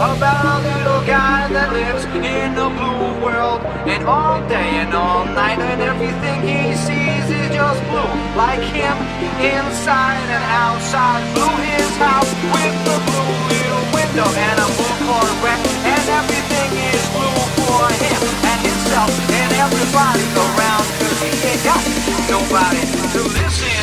about a little guy that lives in a blue world, and all day and all night, and everything he sees is just blue. Like him, inside and outside. Blue his house with the blue little window and a blue Corvette, and everything is blue for him and himself and everybody around, 'cause he ain't got nobody to listen.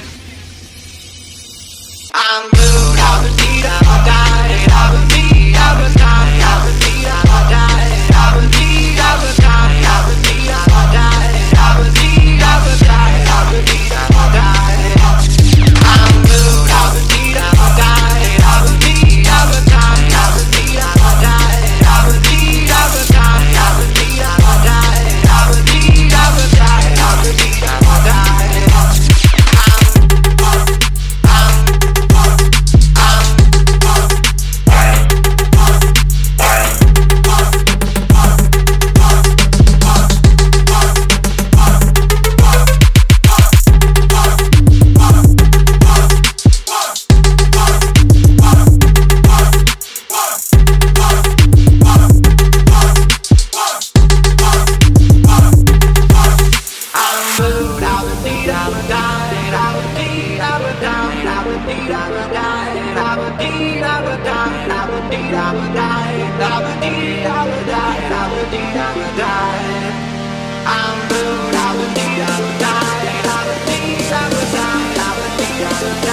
I'm blue, I've been beat, I've died, I've been beat, I've been died, I've been beat, I've died, I've been beat, I've been died, I've been beat, I've died, I've been beat, I've been died, I've been beat, I've died. I'm blue, I've been beat, I've died, I've been beat, I've been died, I've been beat, I've died, I've been beat, I've been died, I've been beat, I've died, I've been beat, I've been died, I've been beat, I've died. I'm blue, I've been